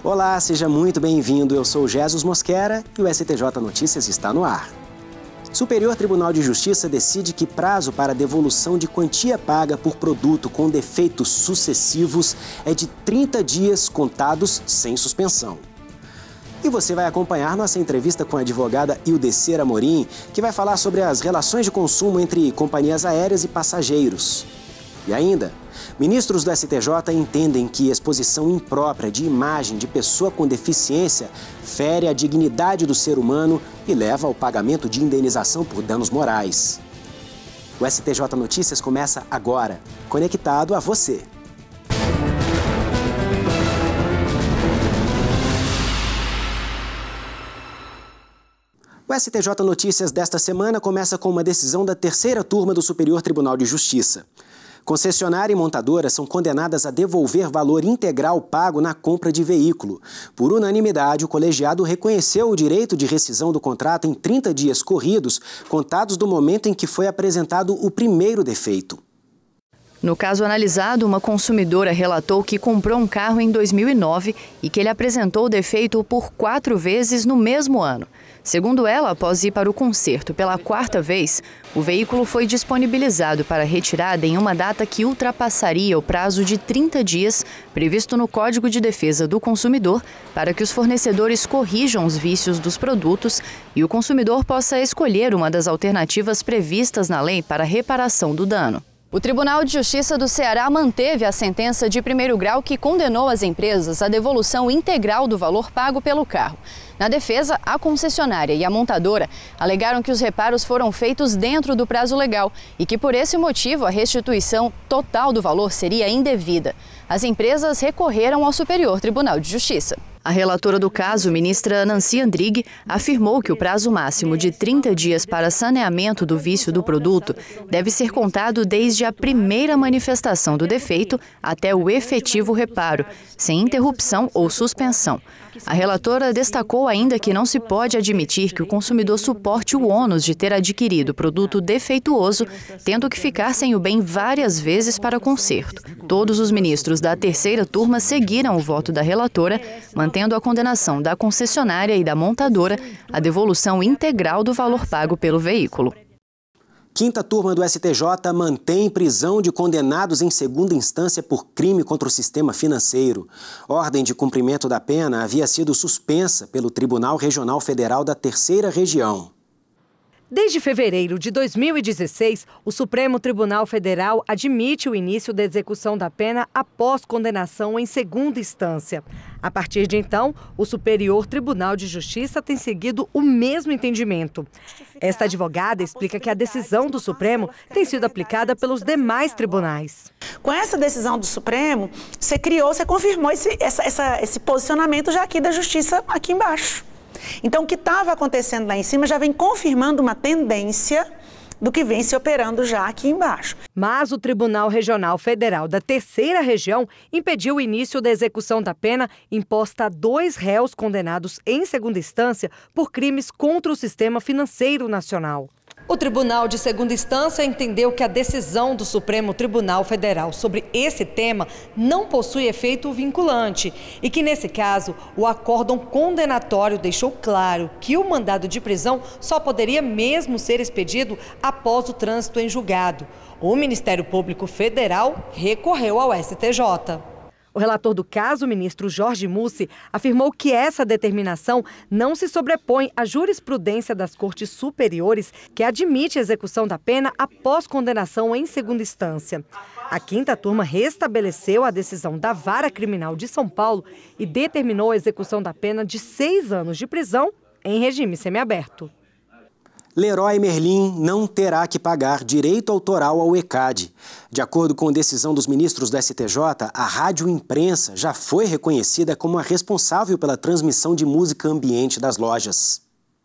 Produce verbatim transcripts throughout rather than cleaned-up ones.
Olá, seja muito bem-vindo. Eu sou Jesus Mosquera e o S T J Notícias está no ar. Superior Tribunal de Justiça decide que prazo para devolução de quantia paga por produto com defeitos sucessivos é de trinta dias contados sem suspensão. E você vai acompanhar nossa entrevista com a advogada Ildecera Amorim, que vai falar sobre as relações de consumo entre companhias aéreas e passageiros. E ainda, ministros do S T J entendem que exposição imprópria de imagem de pessoa com deficiência fere a dignidade do ser humano e leva ao pagamento de indenização por danos morais. O S T J Notícias começa agora, conectado a você. O S T J Notícias desta semana começa com uma decisão da terceira turma do Superior Tribunal de Justiça. Concessionária e montadora são condenadas a devolver valor integral pago na compra de veículo. Por unanimidade, o colegiado reconheceu o direito de rescisão do contrato em trinta dias corridos, contados do momento em que foi apresentado o primeiro defeito. No caso analisado, uma consumidora relatou que comprou um carro em dois mil e nove e que ele apresentou o defeito por quatro vezes no mesmo ano. Segundo ela, após ir para o conserto pela quarta vez, o veículo foi disponibilizado para retirada em uma data que ultrapassaria o prazo de trinta dias previsto no Código de Defesa do Consumidor para que os fornecedores corrijam os vícios dos produtos e o consumidor possa escolher uma das alternativas previstas na lei para reparação do dano. O Tribunal de Justiça do Ceará manteve a sentença de primeiro grau que condenou as empresas à devolução integral do valor pago pelo carro. Na defesa, a concessionária e a montadora alegaram que os reparos foram feitos dentro do prazo legal e que, por esse motivo, a restituição total do valor seria indevida. As empresas recorreram ao Superior Tribunal de Justiça. A relatora do caso, ministra Nancy Andrighi, afirmou que o prazo máximo de trinta dias para saneamento do vício do produto deve ser contado desde a primeira manifestação do defeito até o efetivo reparo, sem interrupção ou suspensão. A relatora destacou ainda que não se pode admitir que o consumidor suporte o ônus de ter adquirido produto defeituoso, tendo que ficar sem o bem várias vezes para conserto. Todos os ministros da terceira turma seguiram o voto da relatora, mantendo a condenação da concessionária e da montadora a devolução integral do valor pago pelo veículo. Quinta turma do S T J mantém prisão de condenados em segunda instância por crime contra o sistema financeiro. Ordem de cumprimento da pena havia sido suspensa pelo Tribunal Regional Federal da Terceira Região. Desde fevereiro de dois mil e dezesseis, o Supremo Tribunal Federal admite o início da execução da pena após condenação em segunda instância. A partir de então, o Superior Tribunal de Justiça tem seguido o mesmo entendimento. Esta advogada explica que a decisão do Supremo tem sido aplicada pelos demais tribunais. Com essa decisão do Supremo, você criou, você confirmou esse, essa, essa, esse posicionamento já aqui da Justiça aqui embaixo. Então, o que estava acontecendo lá em cima já vem confirmando uma tendência do que vem se operando já aqui embaixo. Mas o Tribunal Regional Federal da Terceira Região impediu o início da execução da pena imposta a dois réus condenados em segunda instância por crimes contra o sistema financeiro nacional. O Tribunal de Segunda Instância entendeu que a decisão do Supremo Tribunal Federal sobre esse tema não possui efeito vinculante e que, nesse caso, o acórdão condenatório deixou claro que o mandado de prisão só poderia mesmo ser expedido após o trânsito em julgado. O Ministério Público Federal recorreu ao S T J. O relator do caso, o ministro Jorge Mussi, afirmou que essa determinação não se sobrepõe à jurisprudência das Cortes Superiores, que admite a execução da pena após condenação em segunda instância. A quinta turma restabeleceu a decisão da Vara Criminal de São Paulo e determinou a execução da pena de seis anos de prisão em regime semiaberto. Leroy Merlin não terá que pagar direito autoral ao ECAD. De acordo com decisão dos ministros do S T J, a Rádio Imprensa já foi reconhecida como a responsável pela transmissão de música ambiente das lojas.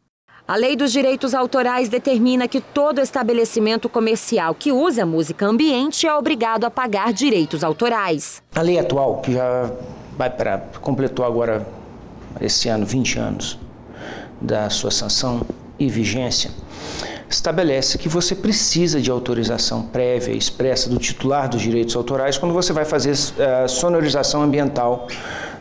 A Lei dos Direitos Autorais determina que todo estabelecimento comercial que use a música ambiente é obrigado a pagar direitos autorais. A lei atual, que já vai para, completou agora, esse ano, vinte anos da sua sanção e vigência, estabelece que você precisa de autorização prévia e expressa do titular dos direitos autorais quando você vai fazer a sonorização ambiental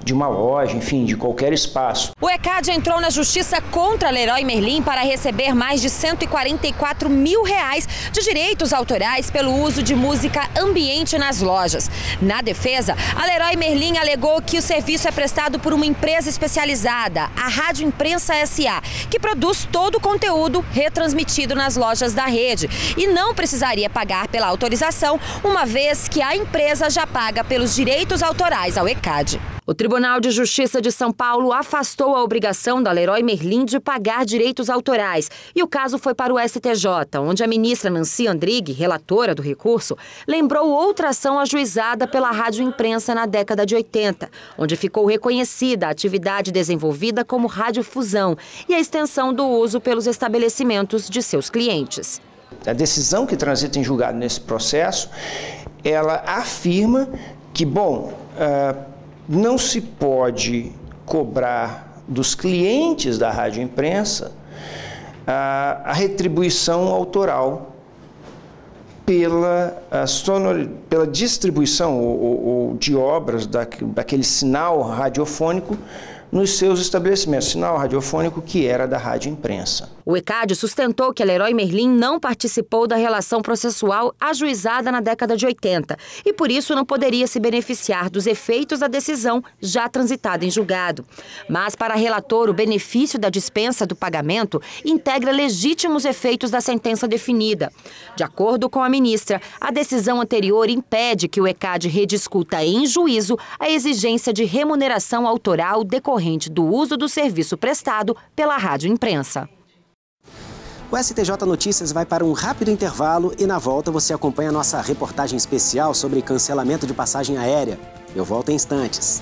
de uma loja, enfim, de qualquer espaço. O ECAD entrou na justiça contra a Leroy Merlin para receber mais de cento e quarenta e quatro mil reais de direitos autorais pelo uso de música ambiente nas lojas. Na defesa, a Leroy Merlin alegou que o serviço é prestado por uma empresa especializada, a Rádio Imprensa S A, que produz todo o conteúdo retransmitido nas lojas da rede e não precisaria pagar pela autorização, uma vez que a empresa já paga pelos direitos autorais ao ECAD. O Tribunal de Justiça de São Paulo afastou a obrigação da Leroy Merlin de pagar direitos autorais e o caso foi para o S T J, onde a ministra Nancy Andrighi, relatora do recurso, lembrou outra ação ajuizada pela Rádio Imprensa na década de oitenta, onde ficou reconhecida a atividade desenvolvida como radiodifusão e a extensão do uso pelos estabelecimentos de seus clientes. A decisão que transita em julgado nesse processo, ela afirma que, bom, uh, não se pode cobrar dos clientes da Rádio Imprensa a, a retribuição autoral pela, a sonor, pela distribuição ou, ou, ou de obras da, daquele sinal radiofônico nos seus estabelecimentos, sinal radiofônico que era da Rádio Imprensa. O ECAD sustentou que a Leroy Merlin não participou da relação processual ajuizada na década de oitenta e, por isso, não poderia se beneficiar dos efeitos da decisão já transitada em julgado. Mas, para a relator, o benefício da dispensa do pagamento integra legítimos efeitos da sentença definida. De acordo com a ministra, a decisão anterior impede que o ECAD rediscuta em juízo a exigência de remuneração autoral decorrente do uso do serviço prestado pela Rádio Imprensa. O S T J Notícias vai para um rápido intervalo e na volta você acompanha a nossa reportagem especial sobre cancelamento de passagem aérea. Eu volto em instantes.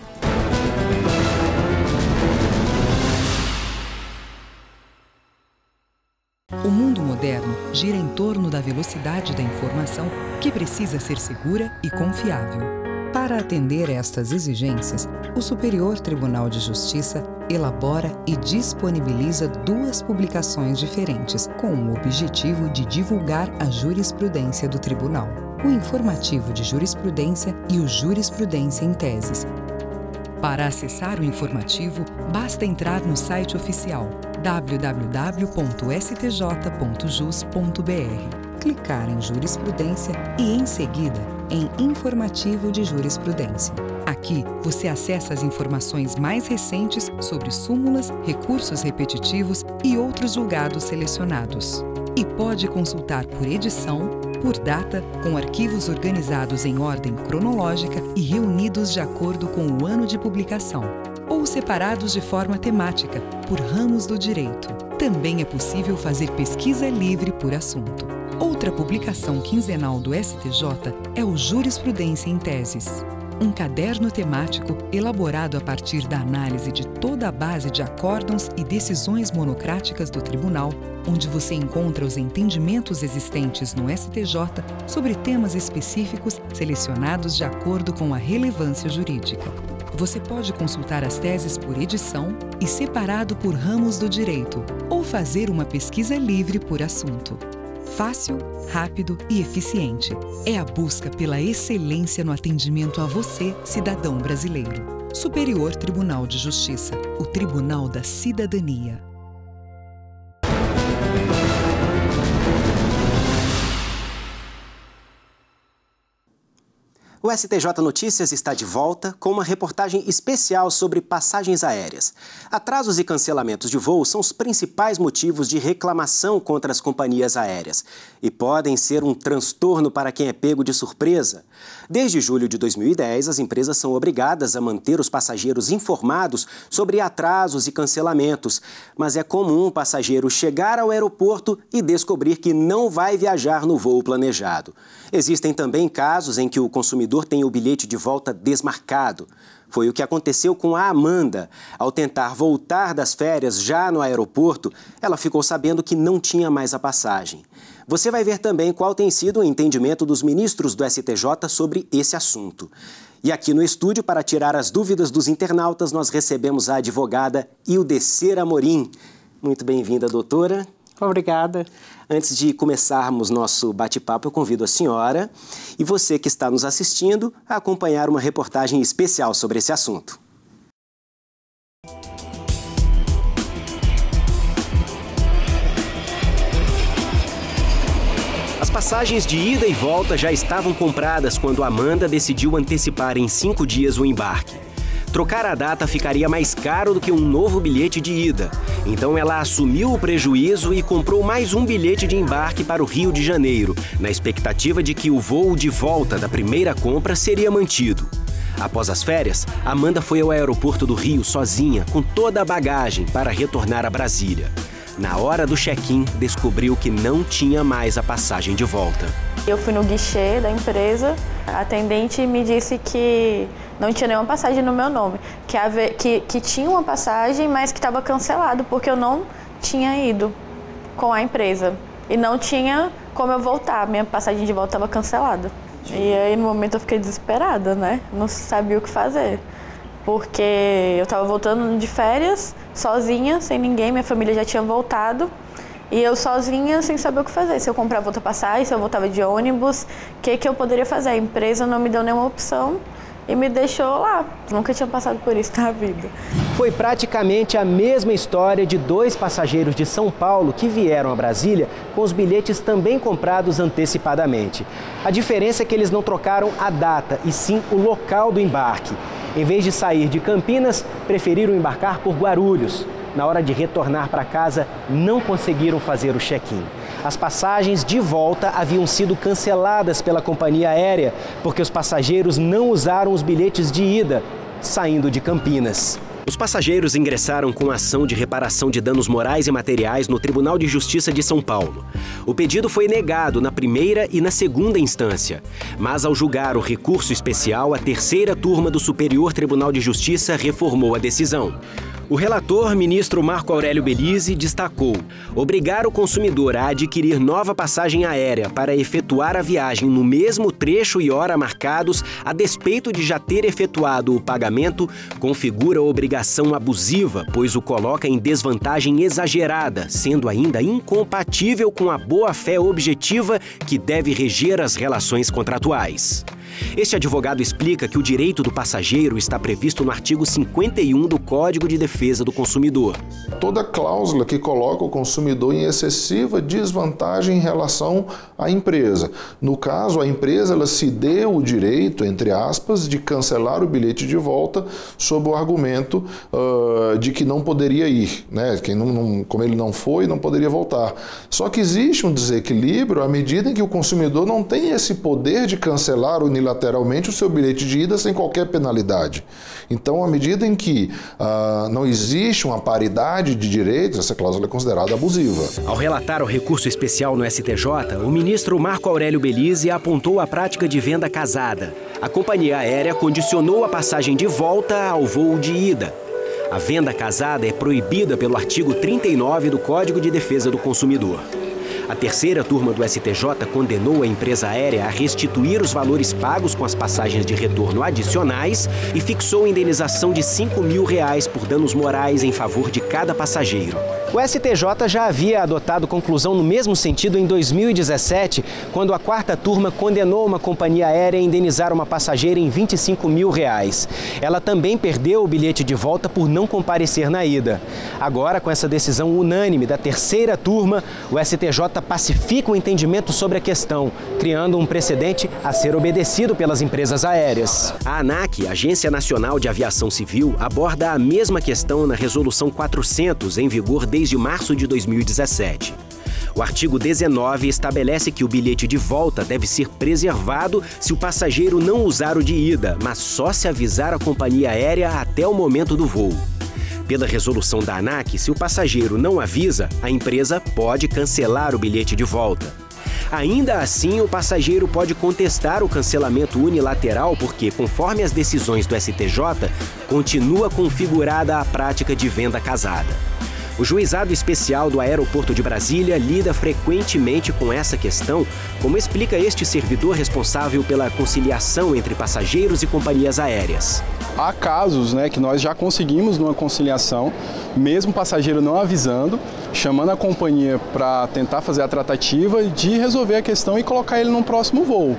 O mundo moderno gira em torno da velocidade da informação que precisa ser segura e confiável. Para atender estas exigências, o Superior Tribunal de Justiça elabora e disponibiliza duas publicações diferentes, com o objetivo de divulgar a jurisprudência do Tribunal: o Informativo de Jurisprudência e o Jurisprudência em Teses. Para acessar o informativo, basta entrar no site oficial w w w ponto s t j ponto jus ponto b r, clicar em Jurisprudência e, em seguida, em Informativo de Jurisprudência. Aqui, você acessa as informações mais recentes sobre súmulas, recursos repetitivos e outros julgados selecionados. E pode consultar por edição, por data, com arquivos organizados em ordem cronológica e reunidos de acordo com o ano de publicação, ou separados de forma temática, por ramos do direito. Também é possível fazer pesquisa livre por assunto. Outra publicação quinzenal do S T J é o Jurisprudência em Teses, um caderno temático elaborado a partir da análise de toda a base de acórdãos e decisões monocráticas do Tribunal, onde você encontra os entendimentos existentes no S T J sobre temas específicos selecionados de acordo com a relevância jurídica. Você pode consultar as teses por edição e separado por ramos do direito, ou fazer uma pesquisa livre por assunto. Fácil, rápido e eficiente. É a busca pela excelência no atendimento a você, cidadão brasileiro. Superior Tribunal de Justiça, o Tribunal da Cidadania. O S T J Notícias está de volta com uma reportagem especial sobre passagens aéreas. Atrasos e cancelamentos de voo são os principais motivos de reclamação contra as companhias aéreas e podem ser um transtorno para quem é pego de surpresa. Desde julho de dois mil e dez, as empresas são obrigadas a manter os passageiros informados sobre atrasos e cancelamentos, mas é comum o passageiro chegar ao aeroporto e descobrir que não vai viajar no voo planejado. Existem também casos em que o consumidor tem o bilhete de volta desmarcado. Foi o que aconteceu com a Amanda. Ao tentar voltar das férias já no aeroporto, ela ficou sabendo que não tinha mais a passagem. Você vai ver também qual tem sido o entendimento dos ministros do S T J sobre esse assunto. E aqui no estúdio, para tirar as dúvidas dos internautas, nós recebemos a advogada Ildecir Amorim. Muito bem-vinda, doutora. Obrigada. Antes de começarmos nosso bate-papo, eu convido a senhora e você que está nos assistindo a acompanhar uma reportagem especial sobre esse assunto. passagens de ida e volta já estavam compradas quando Amanda decidiu antecipar em cinco dias o embarque. Trocar a data ficaria mais caro do que um novo bilhete de ida. Então ela assumiu o prejuízo e comprou mais um bilhete de embarque para o Rio de Janeiro, na expectativa de que o voo de volta da primeira compra seria mantido. Após as férias, Amanda foi ao aeroporto do Rio sozinha, com toda a bagagem, para retornar a Brasília. Na hora do check-in, descobriu que não tinha mais a passagem de volta. Eu fui no guichê da empresa, a atendente me disse que não tinha nenhuma passagem no meu nome, que, ave... que, que tinha uma passagem, mas que estava cancelado, porque eu não tinha ido com a empresa. E não tinha como eu voltar, minha passagem de volta estava cancelada. E aí, no momento, eu fiquei desesperada, né? Não sabia o que fazer. Porque eu estava voltando de férias, sozinha, sem ninguém, minha família já tinha voltado. E eu sozinha, sem saber o que fazer. Se eu comprava outra passagem, se eu voltava de ônibus, o que, que eu poderia fazer? A empresa não me deu nenhuma opção e me deixou lá. Nunca tinha passado por isso na vida. Foi praticamente a mesma história de dois passageiros de São Paulo que vieram a Brasília com os bilhetes também comprados antecipadamente. A diferença é que eles não trocaram a data, e sim o local do embarque. Em vez de sair de Campinas, preferiram embarcar por Guarulhos. Na hora de retornar para casa, não conseguiram fazer o check-in. As passagens de volta haviam sido canceladas pela companhia aérea, porque os passageiros não usaram os bilhetes de ida, saindo de Campinas. Os passageiros ingressaram com ação de reparação de danos morais e materiais no Tribunal de Justiça de São Paulo. O pedido foi negado na primeira e na segunda instância. Mas, ao julgar o recurso especial, a terceira turma do Superior Tribunal de Justiça reformou a decisão. O relator, ministro Marco Aurélio Belize, destacou: obrigar o consumidor a adquirir nova passagem aérea para efetuar a viagem no mesmo trecho e hora marcados, a despeito de já ter efetuado o pagamento, configura obrigação abusiva, pois o coloca em desvantagem exagerada, sendo ainda incompatível com a boa-fé objetiva que deve reger as relações contratuais. Este advogado explica que o direito do passageiro está previsto no artigo cinquenta e um do Código de Defesa do Consumidor. Toda cláusula que coloca o consumidor em excessiva desvantagem em relação à empresa. No caso, a empresa ela se deu o direito, entre aspas, de cancelar o bilhete de volta sob o argumento uh, de que não poderia ir, né? Que não, não, como ele não foi, não poderia voltar. Só que existe um desequilíbrio à medida em que o consumidor não tem esse poder de cancelar unilateralmente o seu bilhete de ida sem qualquer penalidade. Então, à medida em que uh, não existe uma paridade de direitos, essa cláusula é considerada abusiva. Ao relatar o recurso especial no S T J, o ministro Marco Aurélio Belize apontou a prática de venda casada. A companhia aérea condicionou a passagem de volta ao voo de ida. A venda casada é proibida pelo artigo trinta e nove do Código de Defesa do Consumidor. A terceira turma do S T J condenou a empresa aérea a restituir os valores pagos com as passagens de retorno adicionais e fixou indenização de cinco mil reais por danos morais em favor de cada passageiro. O S T J já havia adotado conclusão no mesmo sentido em dois mil e dezessete, quando a quarta turma condenou uma companhia aérea a indenizar uma passageira em vinte e cinco mil reais. Ela também perdeu o bilhete de volta por não comparecer na ida. Agora, com essa decisão unânime da terceira turma, o S T J pacifica o entendimento sobre a questão, criando um precedente a ser obedecido pelas empresas aéreas. A ANAC, Agência Nacional de Aviação Civil, aborda a mesma questão na Resolução quatrocentos, em vigor desde março de dois mil e dezessete. O artigo dezenove estabelece que o bilhete de volta deve ser preservado se o passageiro não usar o de ida, mas só se avisar a companhia aérea até o momento do voo. Pela resolução da ANAC, se o passageiro não avisa, a empresa pode cancelar o bilhete de volta. Ainda assim, o passageiro pode contestar o cancelamento unilateral porque, conforme as decisões do S T J, continua configurada a prática de venda casada. O Juizado Especial do Aeroporto de Brasília lida frequentemente com essa questão, como explica este servidor responsável pela conciliação entre passageiros e companhias aéreas. Há casos, né, que nós já conseguimos numa conciliação, mesmo o passageiro não avisando, chamando a companhia para tentar fazer a tratativa de resolver a questão e colocar ele no próximo voo.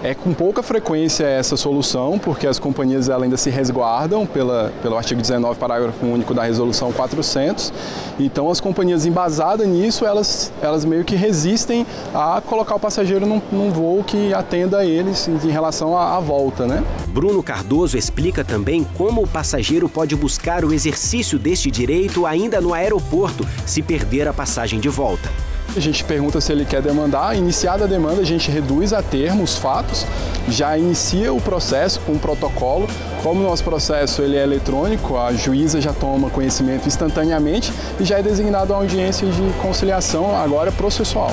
É com pouca frequência essa solução, porque as companhias ela ainda se resguardam pela, pelo artigo dezenove, parágrafo único da resolução quatrocentos. Então as companhias embasadas nisso, elas, elas meio que resistem a colocar o passageiro num, num voo que atenda a eles em relação à, à volta, né? Bruno Cardoso explica também como o passageiro pode buscar o exercício deste direito ainda no aeroporto, se perder a passagem de volta. A gente pergunta se ele quer demandar. Iniciada a demanda, a gente reduz a termo os fatos, já inicia o processo com o protocolo. Como o nosso processo ele é eletrônico, a juíza já toma conhecimento instantaneamente e já é designado a audiência de conciliação, agora processual.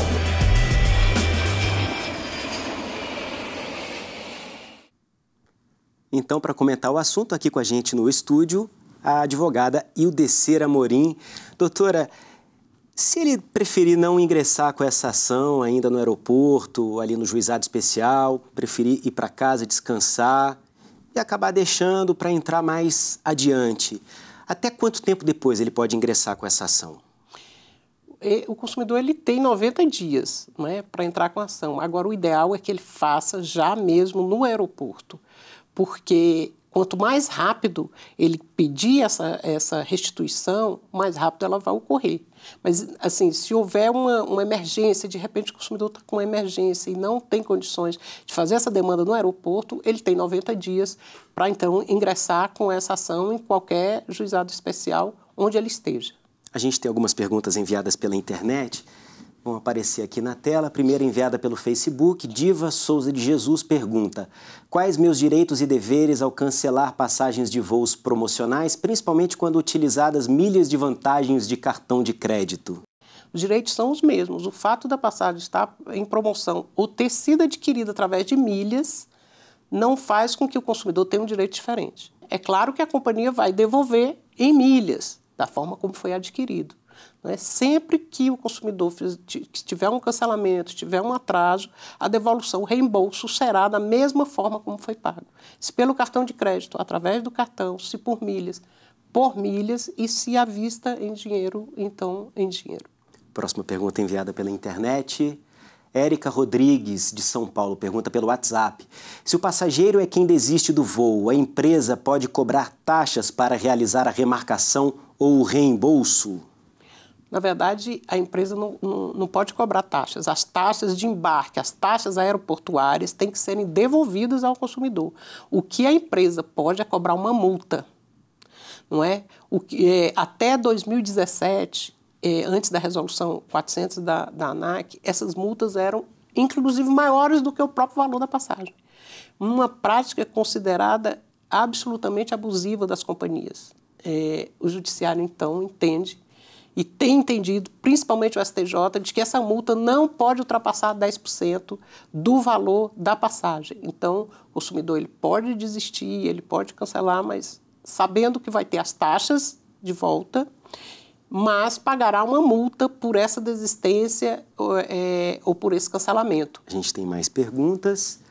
Então, para comentar o assunto aqui com a gente no estúdio, a advogada Ildecir Amorim. Doutora, se ele preferir não ingressar com essa ação ainda no aeroporto, ali no juizado especial, preferir ir para casa descansar e acabar deixando para entrar mais adiante, até quanto tempo depois ele pode ingressar com essa ação? O consumidor ele tem noventa dias, né, para entrar com a ação. Agora, o ideal é que ele faça já mesmo no aeroporto, porque quanto mais rápido ele pedir essa, essa restituição, mais rápido ela vai ocorrer. Mas, assim, se houver uma, uma emergência, de repente o consumidor está com uma emergência e não tem condições de fazer essa demanda no aeroporto, ele tem noventa dias para, então, ingressar com essa ação em qualquer juizado especial onde ele esteja. A gente tem algumas perguntas enviadas pela internet. Vão aparecer aqui na tela. A primeira enviada pelo Facebook. Diva Souza de Jesus pergunta: quais meus direitos e deveres ao cancelar passagens de voos promocionais, principalmente quando utilizadas milhas de vantagens de cartão de crédito? Os direitos são os mesmos. O fato da passagem estar em promoção ou ter sido adquirida através de milhas não faz com que o consumidor tenha um direito diferente. É claro que a companhia vai devolver em milhas, da forma como foi adquirido. Né? Sempre que o consumidor fiz, tiver um cancelamento, tiver um atraso, a devolução, o reembolso será da mesma forma como foi pago. Se pelo cartão de crédito, através do cartão, se por milhas, por milhas, e se à vista em dinheiro, então em dinheiro. Próxima pergunta enviada pela internet. Érica Rodrigues, de São Paulo, pergunta pelo WhatsApp: se o passageiro é quem desiste do voo, a empresa pode cobrar taxas para realizar a remarcação ou o reembolso? Na verdade, a empresa não, não, não pode cobrar taxas. As taxas de embarque, as taxas aeroportuárias têm que serem devolvidas ao consumidor. O que a empresa pode é cobrar uma multa, não é? O que, é, até dois mil e dezessete, é, antes da resolução quatrocentos da, da ANAC, essas multas eram, inclusive, maiores do que o próprio valor da passagem. Uma prática considerada absolutamente abusiva das companhias. É, o judiciário, então, entende e tem entendido, principalmente o S T J, de que essa multa não pode ultrapassar dez por cento do valor da passagem. Então, o consumidor ele pode desistir, ele pode cancelar, mas sabendo que vai ter as taxas de volta, mas pagará uma multa por essa desistência ou, é, ou por esse cancelamento. A gente tem mais perguntas.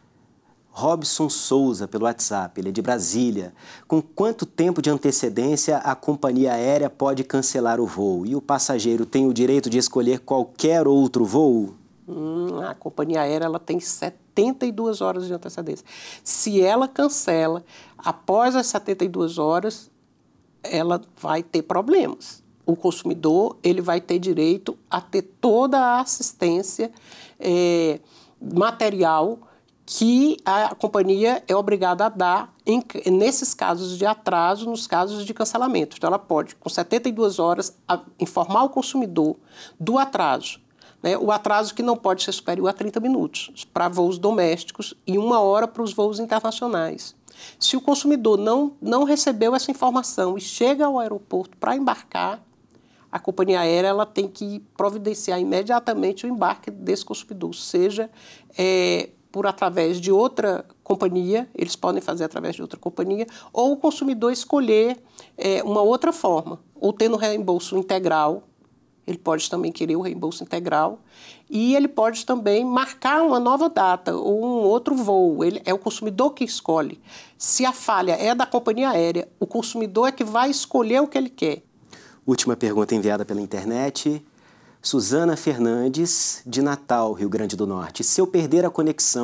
Robson Souza, pelo WhatsApp, ele é de Brasília. Com quanto tempo de antecedência a companhia aérea pode cancelar o voo? E o passageiro tem o direito de escolher qualquer outro voo? Hum, a companhia aérea ela tem setenta e duas horas de antecedência. Se ela cancela após as setenta e duas horas, ela vai ter problemas. O consumidor ele vai ter direito a ter toda a assistência é, material que a companhia é obrigada a dar em, nesses casos de atraso, nos casos de cancelamento. Então, ela pode, com setenta e duas horas, a, informar o consumidor do atraso. Né? O atraso que não pode ser superior a trinta minutos para voos domésticos e uma hora para os voos internacionais. Se o consumidor não, não recebeu essa informação e chega ao aeroporto para embarcar, a companhia aérea ela tem que providenciar imediatamente o embarque desse consumidor, seja é, por através de outra companhia, eles podem fazer através de outra companhia, ou o consumidor escolher é, uma outra forma, ou tendo reembolso integral, ele pode também querer o reembolso integral, e ele pode também marcar uma nova data ou um outro voo. Ele, é o consumidor que escolhe. Se a falha é da companhia aérea, o consumidor é que vai escolher o que ele quer. Última pergunta enviada pela internet. Suzana Fernandes, de Natal, Rio Grande do Norte. Se eu perder a conexão,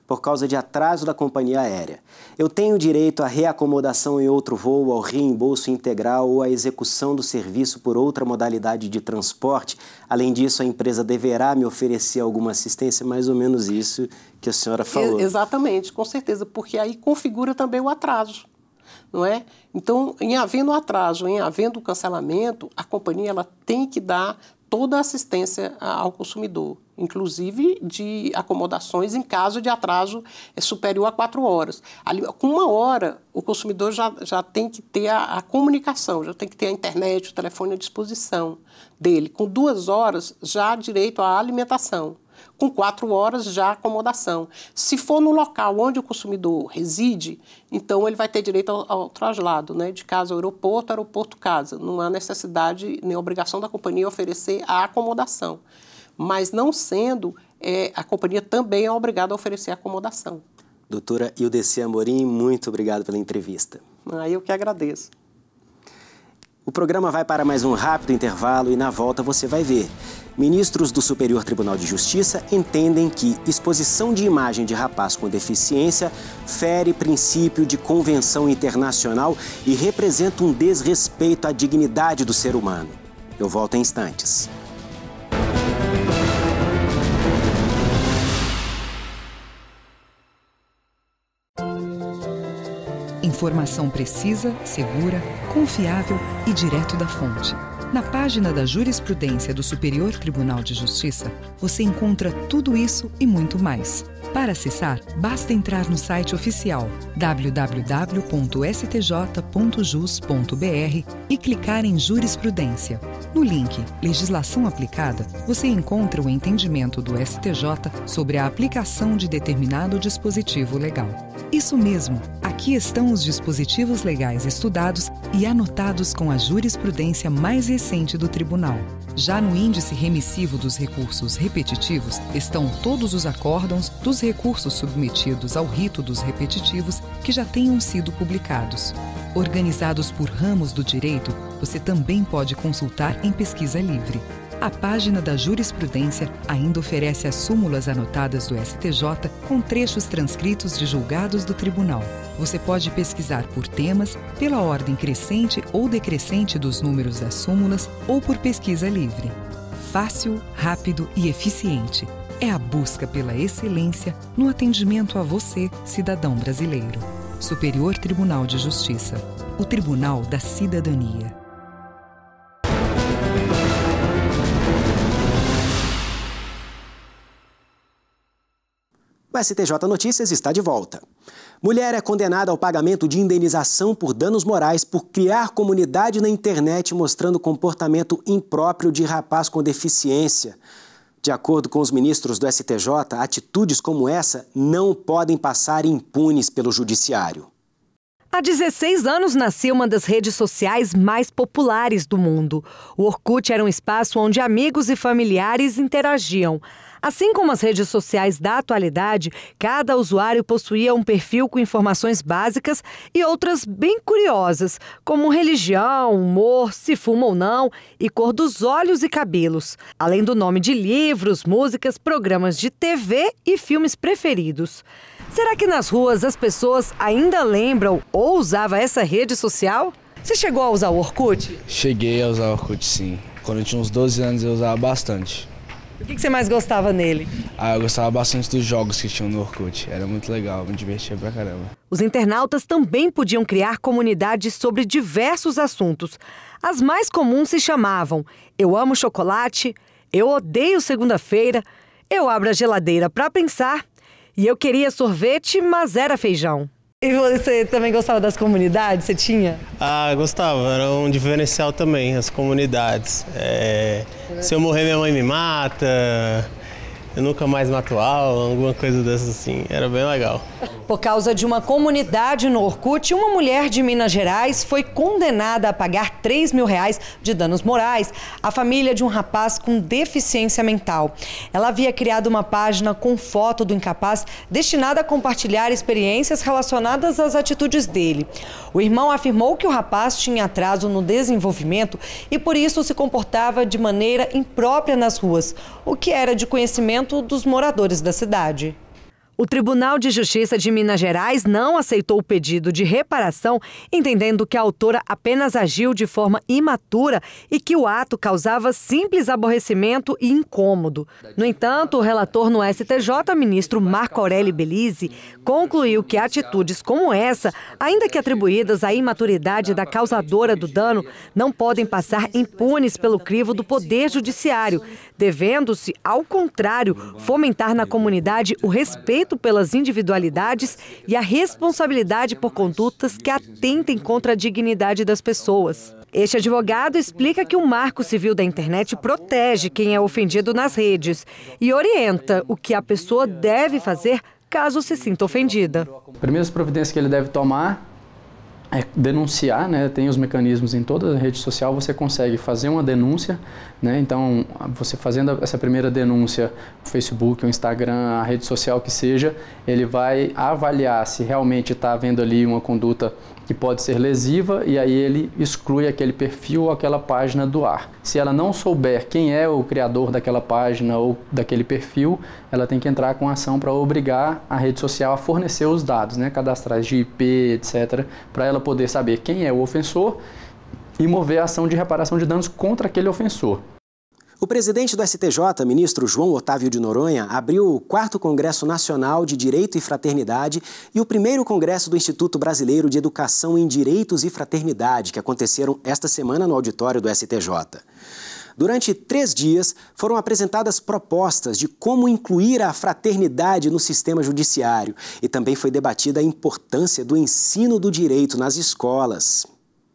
por causa de atraso da companhia aérea. Eu tenho direito à reacomodação em outro voo, ao reembolso integral ou à execução do serviço por outra modalidade de transporte. Além disso, a empresa deverá me oferecer alguma assistência, mais ou menos isso que a senhora falou. Exatamente, com certeza, porque aí configura também o atraso, não é? Então, em havendo atraso, em havendo cancelamento, a companhia ela tem que dar toda a assistência ao consumidor, inclusive de acomodações em caso de atraso superior a quatro horas. Ali, com uma hora, o consumidor já, já tem que ter a, a comunicação, já tem que ter a internet, o telefone à disposição dele. Com duas horas, já há direito à alimentação. Com quatro horas, já acomodação. Se for no local onde o consumidor reside, então ele vai ter direito ao, ao traslado, né? De casa ao aeroporto, aeroporto casa. Não há necessidade nem obrigação da companhia oferecer a acomodação. Mas não sendo, é, a companhia também é obrigada a oferecer a acomodação. Doutora Ildeci Amorim, muito obrigado pela entrevista. Ah, eu que agradeço. O programa vai para mais um rápido intervalo e na volta você vai ver. Ministros do Superior Tribunal de Justiça entendem que exposição de imagem de rapaz com deficiência fere princípio de convenção internacional e representa um desrespeito à dignidade do ser humano. Eu volto em instantes. Informação precisa, segura, confiável e direto da fonte. Na página da Jurisprudência do Superior Tribunal de Justiça, você encontra tudo isso e muito mais. Para acessar, basta entrar no site oficial w w w ponto s t j ponto jus ponto b r e clicar em Jurisprudência. No link Legislação Aplicada, você encontra o entendimento do S T J sobre a aplicação de determinado dispositivo legal. Isso mesmo, aqui estão os dispositivos legais estudados e anotados com a jurisprudência mais recente do Tribunal. Já no índice remissivo dos recursos repetitivos estão todos os acórdãos dos recursos submetidos ao rito dos repetitivos que já tenham sido publicados. Organizados por ramos do direito, você também pode consultar em pesquisa livre. A página da Jurisprudência ainda oferece as súmulas anotadas do S T J com trechos transcritos de julgados do Tribunal. Você pode pesquisar por temas, pela ordem crescente ou decrescente dos números das súmulas ou por pesquisa livre. Fácil, rápido e eficiente. É a busca pela excelência no atendimento a você, cidadão brasileiro. Superior Tribunal de Justiça. O Tribunal da Cidadania. O S T J Notícias está de volta. Mulher é condenada ao pagamento de indenização por danos morais por criar comunidade na internet mostrando comportamento impróprio de rapaz com deficiência. De acordo com os ministros do S T J, atitudes como essa não podem passar impunes pelo judiciário. Há dezesseis anos nasceu uma das redes sociais mais populares do mundo. O Orkut era um espaço onde amigos e familiares interagiam. Assim como as redes sociais da atualidade, cada usuário possuía um perfil com informações básicas e outras bem curiosas, como religião, humor, se fuma ou não e cor dos olhos e cabelos, além do nome de livros, músicas, programas de T V e filmes preferidos. Será que nas ruas as pessoas ainda lembram ou usavam essa rede social? Você chegou a usar o Orkut? Cheguei a usar o Orkut, sim. Quando eu tinha uns doze anos eu usava bastante. O que você mais gostava nele? Ah, eu gostava bastante dos jogos que tinham no Orkut. Era muito legal, me divertia pra caramba. Os internautas também podiam criar comunidades sobre diversos assuntos. As mais comuns se chamavam Eu Amo Chocolate, Eu Odeio Segunda-feira, Eu Abro a Geladeira pra Pensar e Eu Queria Sorvete, mas Era Feijão. E você também gostava das comunidades? Você tinha? Ah, gostava. Era um diferencial também, as comunidades. É, se eu morrer, minha mãe me mata. Eu nunca mais mato aula, alguma coisa dessas assim. Era bem legal. Por causa de uma comunidade no Orkut, uma mulher de Minas Gerais foi condenada a pagar três mil reais de danos morais à família de um rapaz com deficiência mental. Ela havia criado uma página com foto do incapaz destinada a compartilhar experiências relacionadas às atitudes dele. O irmão afirmou que o rapaz tinha atraso no desenvolvimento e por isso se comportava de maneira imprópria nas ruas, o que era de conhecimento dos moradores da cidade. O Tribunal de Justiça de Minas Gerais não aceitou o pedido de reparação, entendendo que a autora apenas agiu de forma imatura e que o ato causava simples aborrecimento e incômodo. No entanto, o relator no S T J, ministro Marco Aurélio Belize, concluiu que atitudes como essa, ainda que atribuídas à imaturidade da causadora do dano, não podem passar impunes pelo crivo do Poder Judiciário, devendo-se, ao contrário, fomentar na comunidade o respeito pelas individualidades e a responsabilidade por condutas que atentem contra a dignidade das pessoas. Este advogado explica que o Marco Civil da Internet protege quem é ofendido nas redes e orienta o que a pessoa deve fazer caso se sinta ofendida. A primeira providência que ele deve tomar é denunciar, né? Tem os mecanismos em toda a rede social, você consegue fazer uma denúncia, né? Então, você fazendo essa primeira denúncia no Facebook, o Instagram, a rede social que seja, ele vai avaliar se realmente está havendo ali uma conduta que pode ser lesiva e aí ele exclui aquele perfil ou aquela página do ar. Se ela não souber quem é o criador daquela página ou daquele perfil, ela tem que entrar com ação para obrigar a rede social a fornecer os dados, né, cadastrais de I P, etcétera, para ela poder saber quem é o ofensor e mover a ação de reparação de danos contra aquele ofensor. O presidente do S T J, ministro João Otávio de Noronha, abriu o quarto Congresso Nacional de Direito e Fraternidade e o primeiro Congresso do Instituto Brasileiro de Educação em Direitos e Fraternidade, que aconteceram esta semana no auditório do S T J. Durante três dias, foram apresentadas propostas de como incluir a fraternidade no sistema judiciário e também foi debatida a importância do ensino do direito nas escolas.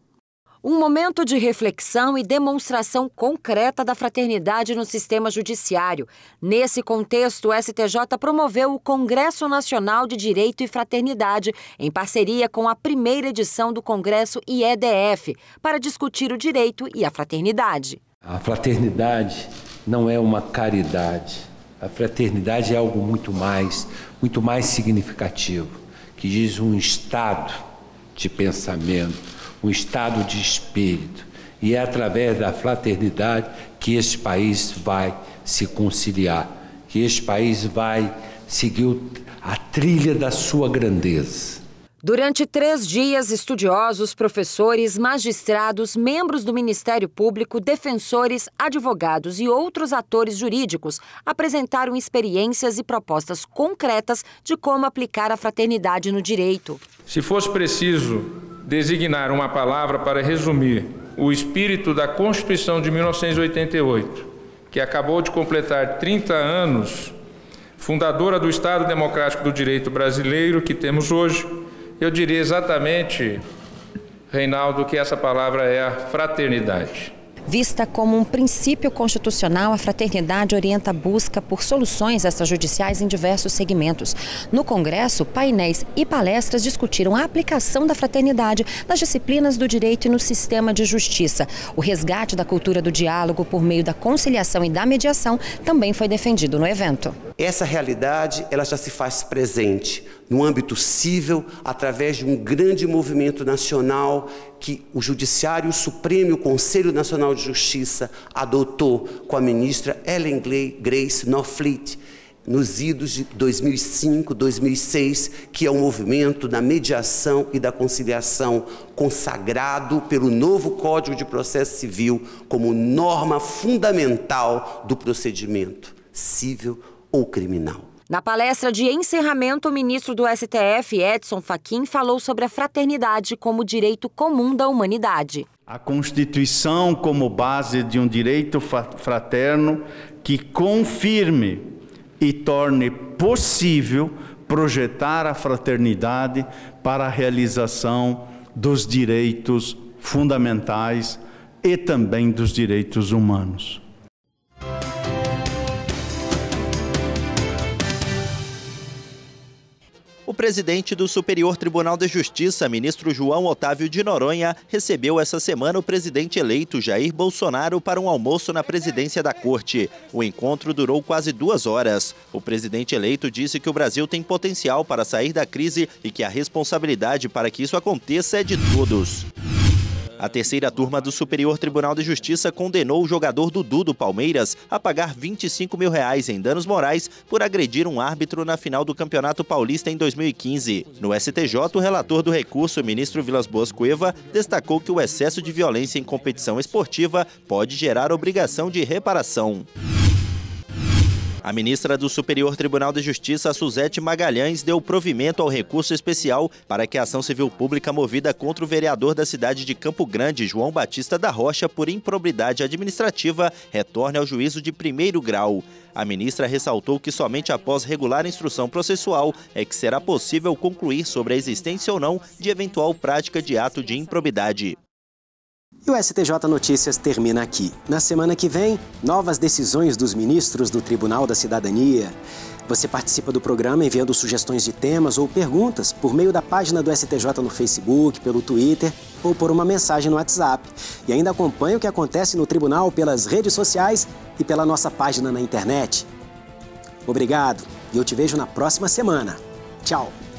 Um momento de reflexão e demonstração concreta da fraternidade no sistema judiciário. Nesse contexto, o S T J promoveu o Congresso Nacional de Direito e Fraternidade, em parceria com a primeira edição do Congresso I E D F, para discutir o direito e a fraternidade. A fraternidade não é uma caridade. A fraternidade é algo muito mais, muito mais significativo, que diz um estado de pensamento, um estado de espírito. E é através da fraternidade que esse país vai se conciliar, que esse país vai seguir a trilha da sua grandeza. Durante três dias, estudiosos, professores, magistrados, membros do Ministério Público, defensores, advogados e outros atores jurídicos apresentaram experiências e propostas concretas de como aplicar a fraternidade no direito. Se fosse preciso designar uma palavra para resumir o espírito da Constituição de mil novecentos e oitenta e oito, que acabou de completar trinta anos, fundadora do Estado Democrático do Direito brasileiro que temos hoje, eu diria exatamente, Reinaldo, que essa palavra é a fraternidade. Vista como um princípio constitucional, a fraternidade orienta a busca por soluções extrajudiciais em diversos segmentos. No Congresso, painéis e palestras discutiram a aplicação da fraternidade nas disciplinas do direito e no sistema de justiça. O resgate da cultura do diálogo por meio da conciliação e da mediação também foi defendido no evento. Essa realidade ela já se faz presente no âmbito civil, através de um grande movimento nacional que o Judiciário Supremo e o Conselho Nacional de Justiça adotou com a ministra Ellen Grace Norfleet nos idos de dois mil e cinco, dois mil e seis, que é um movimento da mediação e da conciliação consagrado pelo novo Código de Processo Civil como norma fundamental do procedimento civil ou criminal. Na palestra de encerramento, o ministro do S T F, Edson Fachin, falou sobre a fraternidade como direito comum da humanidade. A Constituição como base de um direito fraterno que confirme e torne possível projetar a fraternidade para a realização dos direitos fundamentais e também dos direitos humanos. O presidente do Superior Tribunal de Justiça, ministro João Otávio de Noronha, recebeu essa semana o presidente eleito Jair Bolsonaro para um almoço na presidência da Corte. O encontro durou quase duas horas. O presidente eleito disse que o Brasil tem potencial para sair da crise e que a responsabilidade para que isso aconteça é de todos. A terceira turma do Superior Tribunal de Justiça condenou o jogador Dudu do Palmeiras a pagar vinte e cinco mil reais em danos morais por agredir um árbitro na final do Campeonato Paulista em dois mil e quinze. No S T J, o relator do recurso, o ministro Vilas Boas Cueva, destacou que o excesso de violência em competição esportiva pode gerar obrigação de reparação. A ministra do Superior Tribunal de Justiça, Suzete Magalhães, deu provimento ao recurso especial para que a ação civil pública movida contra o vereador da cidade de Campo Grande, João Batista da Rocha, por improbidade administrativa, retorne ao juízo de primeiro grau. A ministra ressaltou que somente após regular instrução processual é que será possível concluir sobre a existência ou não de eventual prática de ato de improbidade. E o S T J Notícias termina aqui. Na semana que vem, novas decisões dos ministros do Tribunal da Cidadania. Você participa do programa enviando sugestões de temas ou perguntas por meio da página do S T J no Facebook, pelo Twitter ou por uma mensagem no WhatsApp. E ainda acompanhe o que acontece no tribunal pelas redes sociais e pela nossa página na internet. Obrigado e eu te vejo na próxima semana. Tchau!